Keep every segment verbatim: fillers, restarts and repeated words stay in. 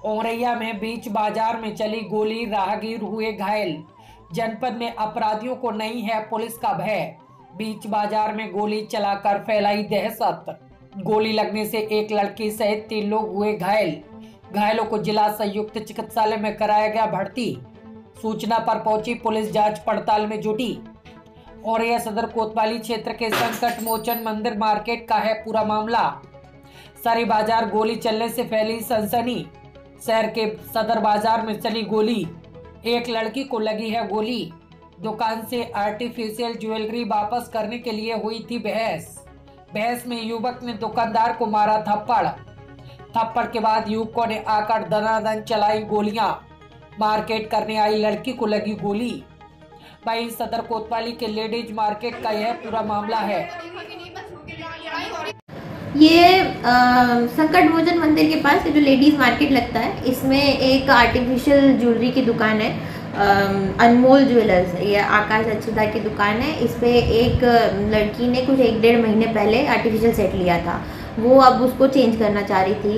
औरैया में बीच बाजार में चली गोली, राहगीर हुए घायल। जनपद में अपराधियों को नहीं है पुलिस का भय। बीच बाजार में गोली चलाकर फैलाई दहशत। गोली लगने से एक लड़की सहित तीन लोग हुए घायल। घायलों को जिला संयुक्त चिकित्सालय में कराया गया भर्ती। सूचना पर पहुंची पुलिस जांच पड़ताल में जुटी। औरैया सदर कोतवाली क्षेत्र के संकट मोचन मंदिर मार्केट का है पूरा मामला। सारी बाजार गोली चलने से फैली सनसनी। शहर के सदर बाजार में चली गोली, एक लड़की को लगी है गोली। दुकान से आर्टिफिशियल ज्वेलरी वापस करने के लिए हुई थी बहस। बहस में युवक ने दुकानदार को मारा थप्पड़। थप्पड़ के बाद युवकों ने आकर दनादन चलाई गोलियां। मार्केट करने आई लड़की को लगी गोली। वहीं सदर कोतवाली के लेडीज मार्केट का यह पूरा मामला है। ये आ, संकट मोचन मंदिर के पास जो लेडीज़ मार्केट लगता है, इसमें एक आर्टिफिशियल ज्वेलरी की दुकान है, आ, अनमोल ज्वेलर्स। ये आकाश अच्छेदार की दुकान है। इस पे एक लड़की ने कुछ एक डेढ़ महीने पहले आर्टिफिशियल सेट लिया था। वो अब उसको चेंज करना चाह रही थी।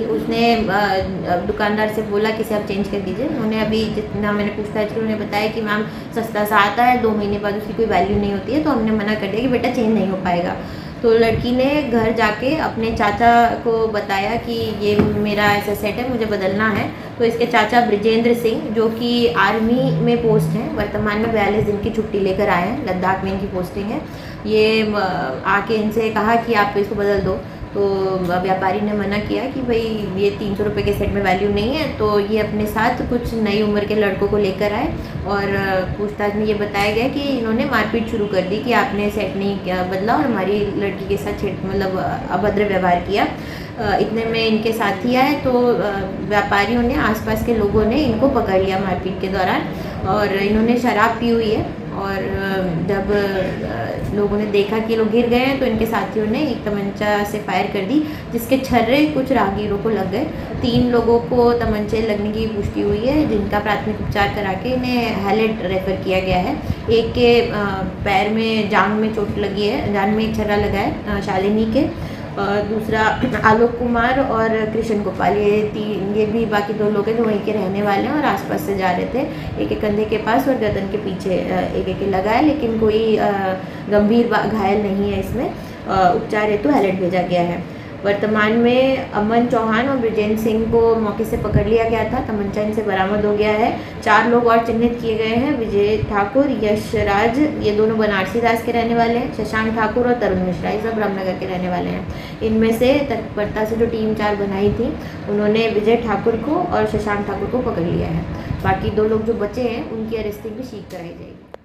उसने दुकानदार से बोला कि इसे आप चेंज कर दीजिए। उन्होंने अभी जितना मैंने पूछताछ की उन्होंने बताया कि मैम सस्ता सा आता है, दो महीने बाद उसकी कोई वैल्यू नहीं होती है, तो हमने मना कर दिया कि बेटा चेंज नहीं हो पाएगा। तो लड़की ने घर जाके अपने चाचा को बताया कि ये मेरा ऐसा सेट है, मुझे बदलना है। तो इसके चाचा ब्रिजेंद्र सिंह, जो कि आर्मी में पोस्ट हैं, वर्तमान में बयालीस दिन की छुट्टी लेकर आए हैं, लद्दाख में इनकी पोस्टिंग है। ये आके इनसे कहा कि आप इसको बदल दो। तो व्यापारी ने मना किया कि भाई ये तीन सौ रुपये के सेट में वैल्यू नहीं है। तो ये अपने साथ कुछ नई उम्र के लड़कों को लेकर आए और पूछताछ में ये बताया गया कि इन्होंने मारपीट शुरू कर दी कि आपने सेट नहीं बदला और हमारी लड़की के साथ छेड़ मतलब अभद्र व्यवहार किया। इतने में इनके साथी आए तो व्यापारियों ने, आसपास के लोगों ने इनको पकड़ लिया मारपीट के दौरान, और इन्होंने शराब पी हुई है। और जब लोगों ने देखा कि लोग गिर गए हैं तो इनके साथियों ने एक तमंचा से फायर कर दी, जिसके छर्रे कुछ राहगीरों को लग गए। तीन लोगों को तमंचे लगने की पुष्टि हुई है, जिनका प्राथमिक उपचार करा के इन्हें हैलेट रेफर किया गया है। एक के पैर में, जांघ में चोट लगी है, जांघ में एक छर्रा लगा है शालिनी के। और दूसरा आलोक कुमार और कृष्ण गोपाल, ये तीन ये भी बाकी दो लोग हैं जो वहीं के रहने वाले हैं और आसपास से जा रहे थे। एक एक कंधे के पास और गर्दन के पीछे एक एक लगा है, लेकिन कोई गंभीर घायल नहीं है। इसमें उपचार हेतु हैलेट भेजा गया है। वर्तमान में अमन चौहान और ब्रिजेंद्र सिंह को मौके से पकड़ लिया गया था। तमंचा इनसे बरामद हो गया है। चार लोग और चिन्हित किए गए हैं। विजय ठाकुर, यशराज, ये दोनों बनारसी दास के रहने वाले हैं। शशांक ठाकुर और तरुण मिश्रा, ये सब रामनगर के रहने वाले हैं। इनमें से तत्परता से जो टीम चार बनाई थी, उन्होंने विजय ठाकुर को और शशांक ठाकुर को पकड़ लिया है। बाकी दो लोग जो बचे हैं उनकी अरेस्टिंग भी शीघ्र कराई जाएगी।